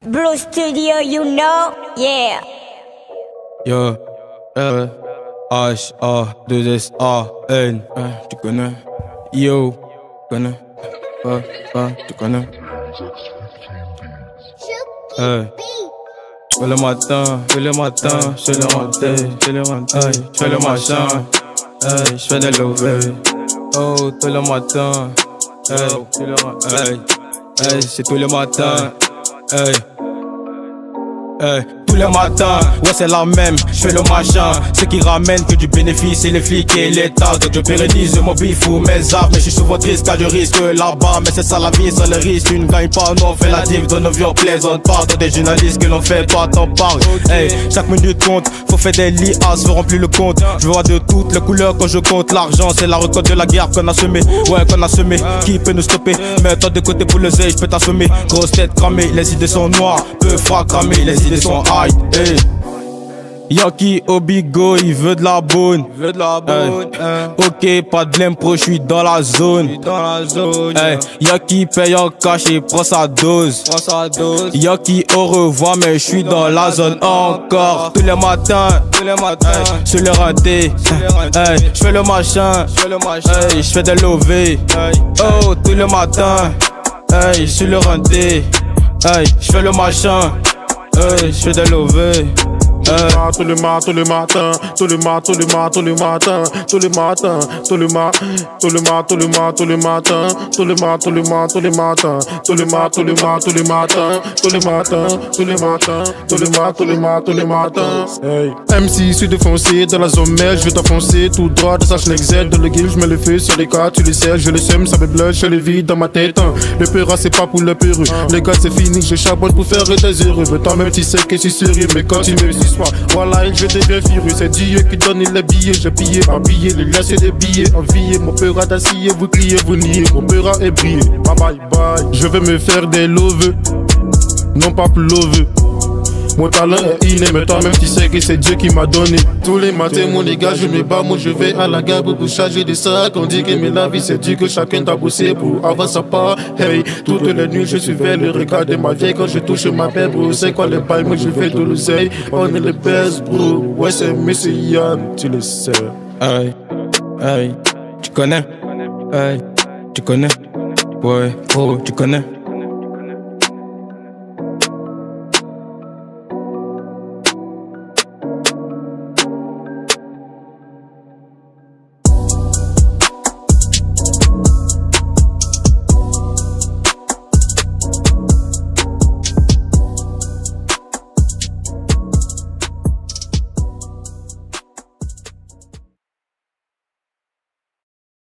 Blue Studio, you know, yeah. Yo, H-A-2-S-A-N, tu connais. Yo, tu connais. Tu connais. Je fais le matin, je le machin, je fais des lovés. Oh, tout le matin, c'est tout le matin, tous les matins, ouais c'est la même, je fais le machin. Ce qui ramène que du bénéfice, c'est les flics et l'État. Donc je pérennise mon bif ou mes armes. Mais je suis souvent triste car je risque là-bas. Mais c'est ça la vie, c'est le risque. Tu ne gagnes pas, nous on fait la div de nos vies, on plaisante pas. Dans des journalistes que l'on fait pas, t'en parles. Hey, chaque minute compte, faut faire des lias, se remplir le compte. Je vois de toutes les couleurs quand je compte. L'argent c'est la récolte de la guerre qu'on a semé. Ouais qu'on a semé, qui peut nous stopper? Mets-toi de côté pour le zèle, je peux t'assommer. Grosse tête cramée, les idées sont noires. Peu froid cramé, les idées sont high. Hey. Yaki au bigo, il veut de la bonne. Ok, pas de l'impro, j'suis dans la zone. Hey. Yaki paye en cash et prend sa dose. Yaki au revoir, mais j'suis dans la zone encore. Tous les matins, sur le renté. J'fais le machin, j'fais des lovés. Oh, tous les matins, sur le renté. J'fais le machin. J'fais des lovés. Tous les matins, MC issu de foncé dans la zone mère, je vais t'enfoncer tout droit de sa Schneckzel. Dans le game, je mets le feu sur les cas, tu le sais, je le sème, ça me blush, je le vide dans ma tête. Le peur c'est pas pour le peureux, les gars c'est fini, je charbonne pour faire des heureux. Mais toi-même tu sais que je suis sérieux, mais quand tu me suis voilà, je deviens furieux, c'est Dieu qui donne les billets. J'ai pillé, pas pillé, les laisser des billets. Envié, mon peur a d'acier, vous criez, vous niez. Mon peur a ébrillé, bye bye bye. Je vais me faire des loveux, non pas plus loveux. Mon talent est inné, mais toi-même tu sais que c'est Dieu qui m'a donné. Tous les matins, mon les gars, je me bats, moi je vais à la gare pour charger des sacs. On dit que mais la vie c'est Dieu, que chacun doit bosser pour avoir sa part. Hey, toutes les nuits je suivais le regard de ma vieille quand je touche ma paix, bro. C'est quoi les pailles, moi je fais de l'oseille. On est les best, bro. Ouais, c'est Monsieur Yann, tu le sais. Tu connais? Tu connais? Ouais, oh, tu connais?